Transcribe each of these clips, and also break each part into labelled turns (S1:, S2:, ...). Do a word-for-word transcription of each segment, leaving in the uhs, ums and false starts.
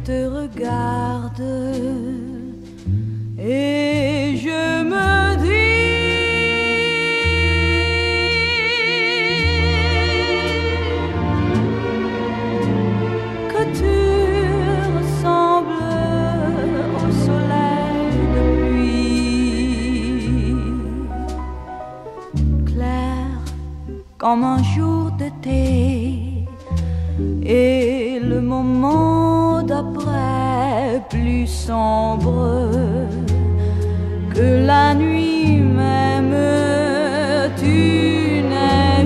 S1: te regarde et je me dis que tu ressembles au soleil de pluie, clair comme un jour d'été, et le moment d'après plus sombre que la nuit même. Tu n'es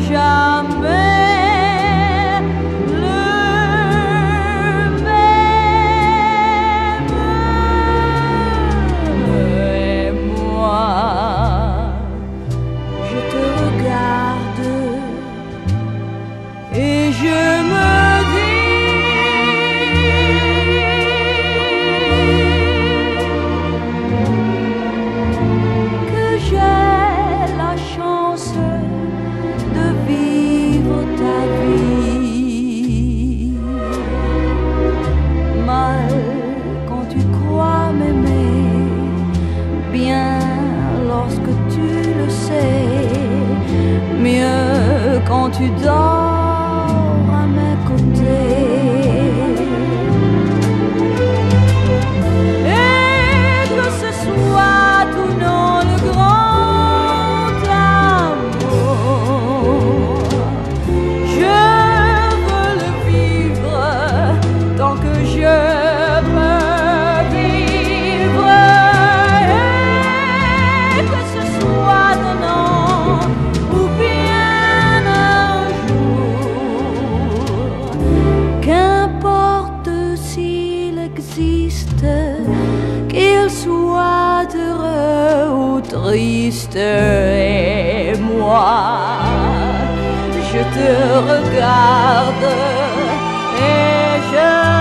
S1: jamais le même. Et moi, je te regarde et je me quand tu dors à mes côtés, et que ce soit ou non le grand amour, je veux le vivre tant que je peux vivre, et que ce soit donnant ou bien qu'il soit heureux ou triste. Et moi, je te regarde et je